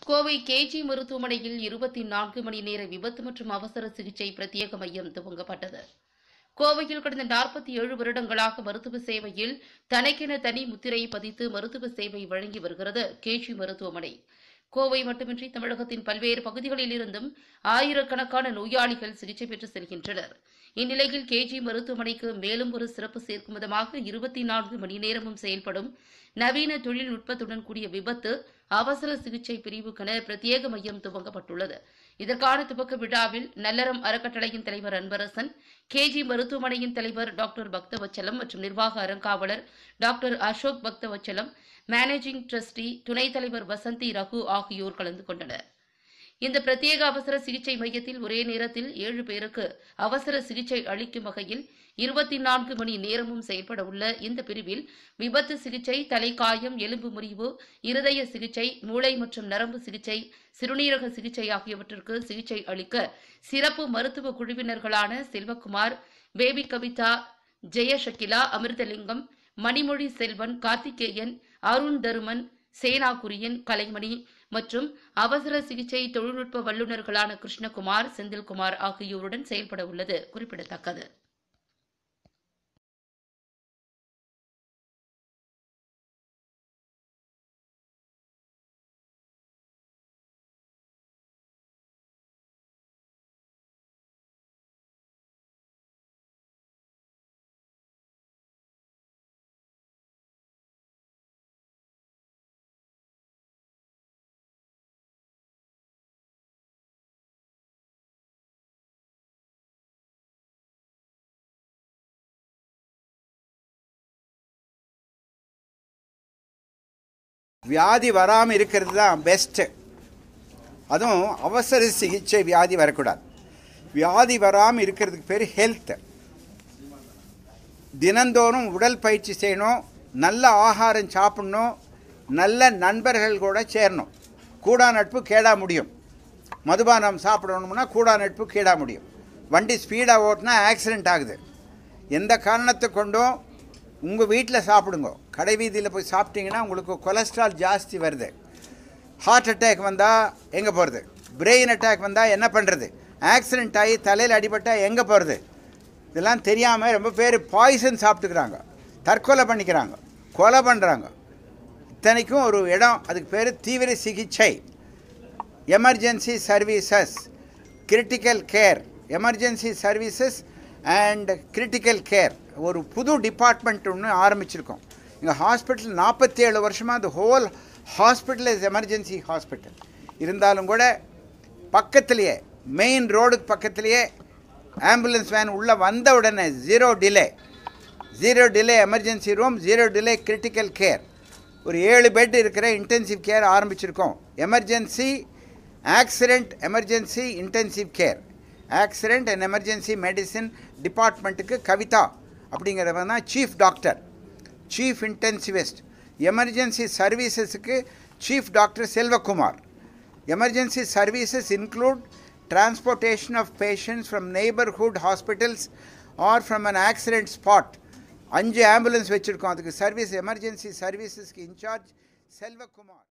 Kovai KG மருத்துவமனையில் 24 மணி நேர விபத்து மற்றும் அவசர சிகிச்சை பிரத்யேக மையம் துவங்கப்பட்டது. கோவையில் கடந்த 47 வருடங்களாக மருத்துவ சேவையில் தனக்கென தனி முத்திரை பதித்து மருத்துவ சேவை வழங்கி வருகிறது கேஜி மருத்துவமனை. கோவை மட்டுமின்றி தமிழகத்தின் பல்வேறு பகுதிகளில் இருந்தும் ஆயிரக்கணக்கான நோயாளிகள் சிகிச்சை பெற்று செல்கின்றனர். இந்நிலையில் கேஜி மருத்துவமனைக்கு மேலும் ஒரு சிறப்பு சேர்க்கும் விதமாக 24 மணி நேரமும் செயல்படும் நவீன தொழில்நுட்பத்துடன் கூடிய விபத்து அவசர சிகிச்சை பிரிவுக்கென பிரத்யேக மையம் துவங்கப்பட்டுள்ளது. இதற்கான துவக்க விழாவில் நல்லறம் அறக்கட்டளையின் தலைவர் அன்பரசன், கேஜி மருத்துவமனையின் தலைவர் டாக்டர் பக்தவச்சலம் மற்றும் நிர்வாக அறங்காவலர் doctor Ashok Bhaktavatsalam, managing trustee துணைத் தலைவர் வசந்தி ரகு ஆகியோர் கலந்து கொண்டனர். இந்த பிரத்யேக அவசர சிகிச்சை மையத்தில் ஒரே நேரத்தில் 7 பேருக்கு அவசர சிகிச்சை அளிக்கும் வகையில் 24 மணி நேரமும் செயல்பட உள்ள இந்த பிரிவில் விபத்து சிகிச்சை, தலைக்காயம், எலும்பு முறிவு, இருதய சிகிச்சை, மூளை மற்றும் நரம்பு சிகிச்சை, சிறுநீரக சிகிச்சை ஆகியவற்றிற்கு சிகிச்சை அளிக்க சிறப்பு மருத்துவ குழுவினர்களான செல்வகுமார், பேபி கவிதா, ஜெயசகிலா, அமிர்தலிங்கம், மணிமொழி செல்வன், கார்த்திகேயன், அருண் தருமன், சேனா குரியன், கலைமணி மற்றும் அவசர சிகிச்சை தொழில்நுட்ப வல்லுநர்களான கிருஷ்ணகுமார், செந்தில்குமார் ஆகியோருடன் செயல்பட உள்ளது குறிப்பிடத்தக்கது. வியாதி வராமல் இருக்கிறது தான் பெஸ்ட்டு. அதுவும் அவசர சிகிச்சை வியாதி வரக்கூடாது. வியாதி வராமல் இருக்கிறதுக்கு பேர் ஹெல்த். தினந்தோறும் உடல் பயிற்சி செய்யணும், நல்ல ஆகாரம் சாப்பிடணும், நல்ல நண்பர்கள் கூட சேரணும். கூடா நட்பு கேடா முடியும். மதுபானம் சாப்பிடணும்னா கூடா நட்பு கேடா முடியும். வண்டி ஸ்பீடாக ஓட்டினா ஆக்சிடெண்ட் ஆகுது. எந்த காரணத்தை கொண்டும் உங்கள் வீட்டில் சாப்பிடுங்க. கடை வீதியில் போய் சாப்பிட்டீங்கன்னா உங்களுக்கு கொலஸ்ட்ரால் ஜாஸ்தி வருது. ஹார்ட் அட்டாக் வந்தால் எங்கே போகிறது? பிரெயின் அட்டாக் வந்தால் என்ன பண்ணுறது? ஆக்சிடெண்ட் ஆகி தலையில் அடிபட்டால் எங்கே போகிறது? இதெல்லாம் தெரியாமல் ரொம்ப பேர் பாய்சன் சாப்பிட்டுக்கிறாங்க, தற்கொலை பண்ணிக்கிறாங்க, கொலை பண்ணுறாங்க. இத்தனைக்கும் ஒரு இடம், அதுக்கு பேர் தீவிர சிகிச்சை, emergency services, critical care, emergency services and critical care. ஒரு புது டிபார்ட்மெண்ட் ஒன்று ஆரம்பிச்சிருக்கோம். எங்கள் ஹாஸ்பிட்டல் 47 வருஷமாக the whole hospital is emergency hospital. இருந்தாலும் கூட பக்கத்துலேயே, மெயின் ரோடுக்கு பக்கத்துலேயே ஆம்புலன்ஸ் வேன் உள்ளே வந்த உடனே zero delay emergency room, zero delay critical care. ஒரு 7 பெட் இருக்கிற இன்டென்சிவ் கேர் ஆரம்பிச்சிருக்கோம். Emergency, accident, emergency intensive care, accident and emergency medicine டிபார்ட்மெண்ட்டுக்கு கவிதா அப்படிங்கிறவன் தான் chief doctor, chief intensivist. Emergency சர்வீசஸுக்கு chief doctor Selvakumar. Emergency services include transportation of patients from neighborhood hospitals or from an accident spot. 5 ambulance வச்சுருக்கோம். அதுக்கு service, emergency சர்வீசஸ்க்கு incharge Selvakumar.